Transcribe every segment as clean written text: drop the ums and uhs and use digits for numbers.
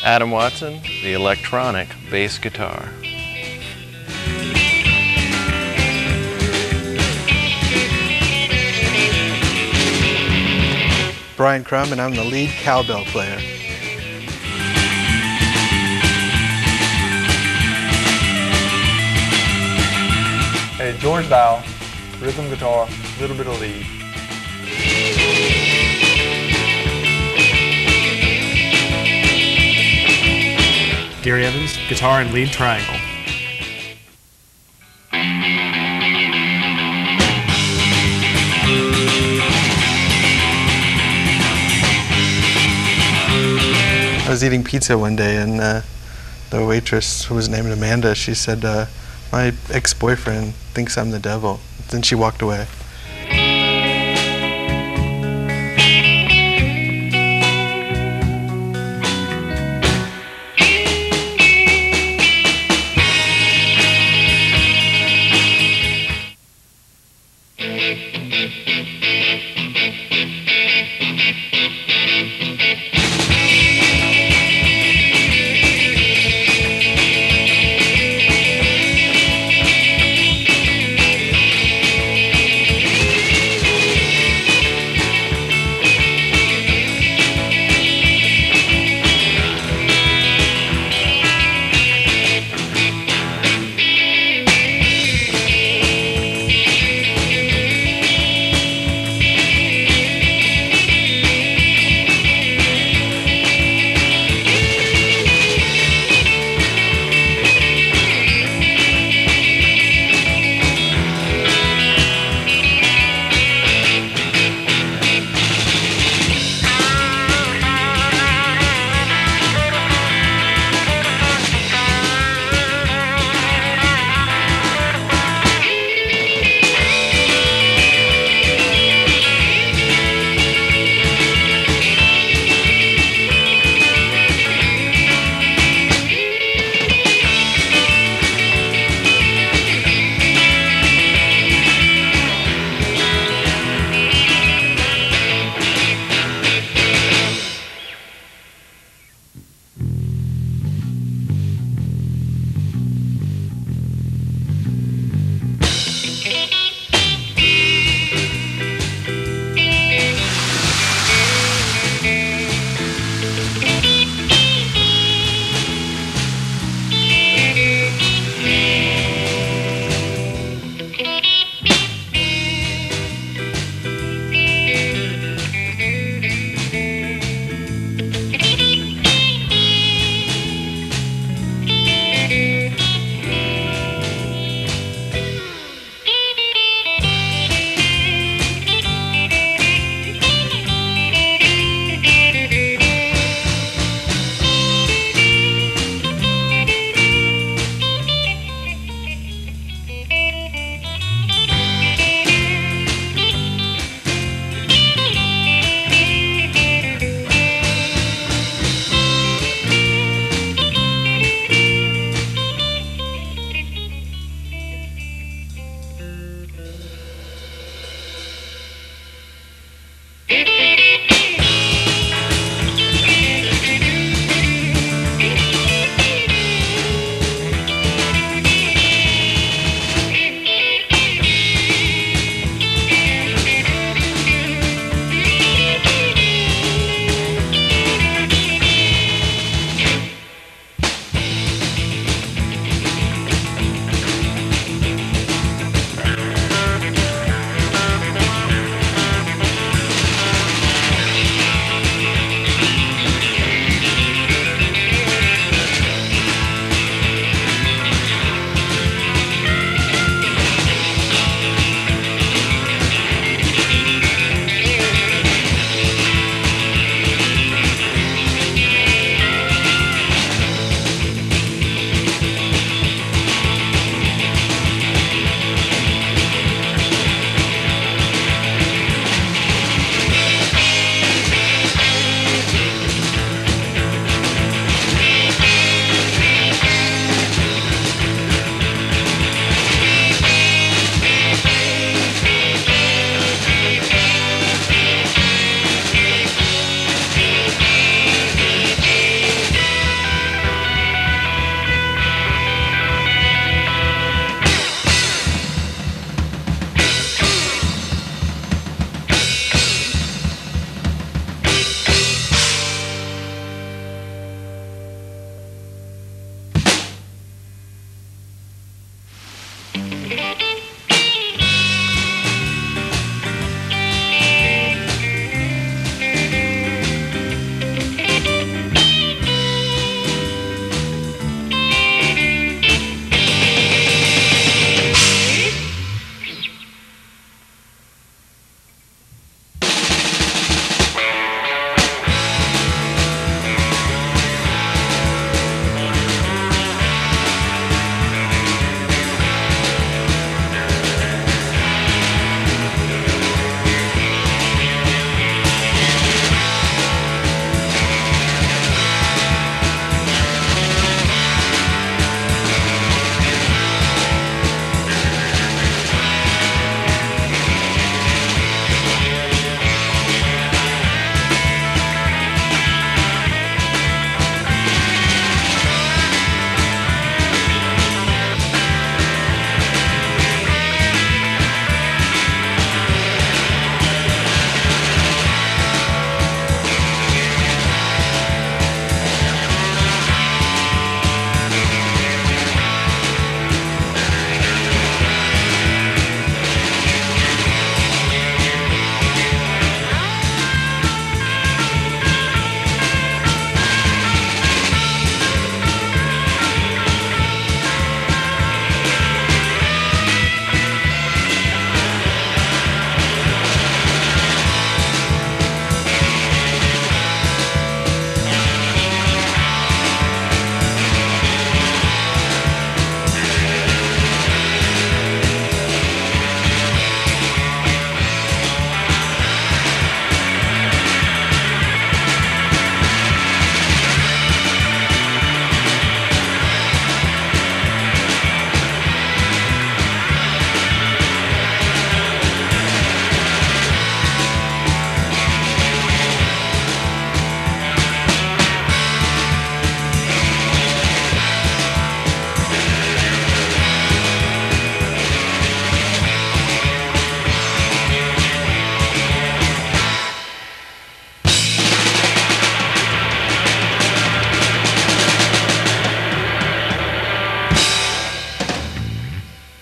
Adam Watson, the electronic bass guitar. Brian Crum, and I'm the lead cowbell player. Hey, George Dow, rhythm guitar, little bit of lead. Gary Evans, guitar and lead triangle. I was eating pizza one day, and the waitress, who was named Amanda, she said, my ex-boyfriend thinks I'm the devil. Then she walked away.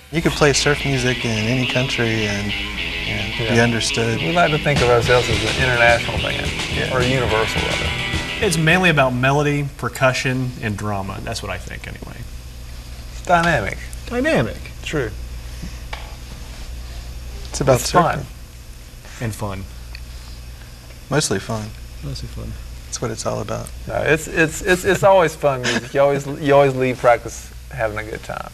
You could play surf music in any country and be understood. We like to think of ourselves as an international band, or universal rather. It's mainly about melody, percussion, and drama. That's what I think, anyway. It's dynamic. Dynamic. True. It's about It's surfing. fun. And fun. Mostly fun. Mostly fun. That's what it's all about. No, it's always fun music. You always leave practice having a good time.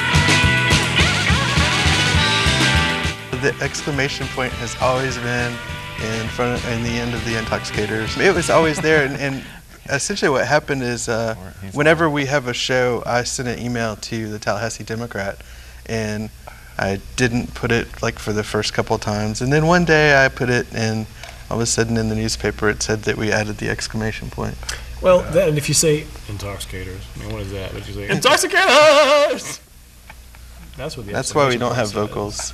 The exclamation point has always been in the end of the Intoxicators. It was always there, and essentially what happened is whenever we have a show, I send an email to the Tallahassee Democrat, and I didn't put it like for the first couple of times, and then one day I put it, and all of a sudden in the newspaper it said that we added the exclamation point. Well, then if you say intoxicators, I mean, what is that? What you say? Intoxicators! That's why we don't have vocals.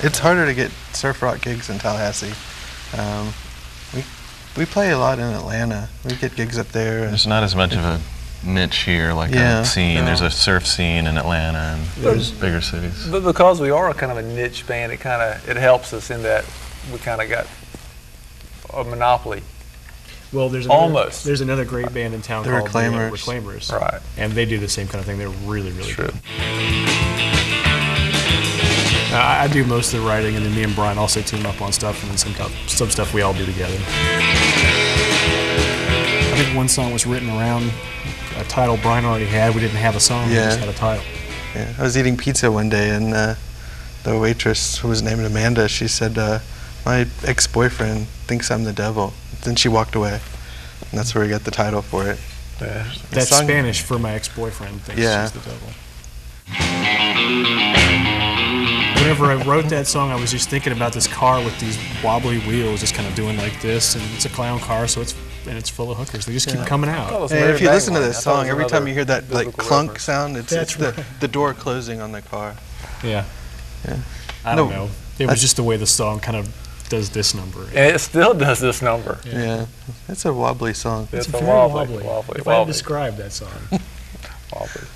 It's harder to get surf rock gigs in Tallahassee. We play a lot in Atlanta. We get gigs up there. There's not as much of a niche here, like Yeah. a scene. No. There's a surf scene in Atlanta and There's- bigger cities. But because we are kind of a niche band, it helps us in that we kind of got a monopoly. Well, there's Almost. There's another great band in town The called Reclaimers. Reclaimers. Right. And they do the same kind of thing. They're really, really True. good. I do most of the writing, and then me and Brian also team up on stuff, and then some stuff we all do together. I think one song was written around a title Brian already had. We didn't have a song, we just Yeah. had a title. Yeah, I was eating pizza one day, and the waitress, who was named Amanda, she said, "My ex-boyfriend thinks I'm the devil." Then she walked away, and that's where we got the title for it. Yeah. The That's song- Spanish for my ex-boyfriend thinks Yeah. she's the devil. Whenever I wrote that song, I was just thinking about this car with these wobbly wheels just kind of doing like this, and it's a clown car, so it's full of hookers. They just keep coming out. And if you listen to this song, every time you hear that like clunk sound, it's That's the door closing on the car. Yeah. Yeah. I don't No, know. It was just the way the song kind of does this number. And it still does this number. Yeah, it's a wobbly song. It's a very wobbly. If I had to describe that song. Wobbly.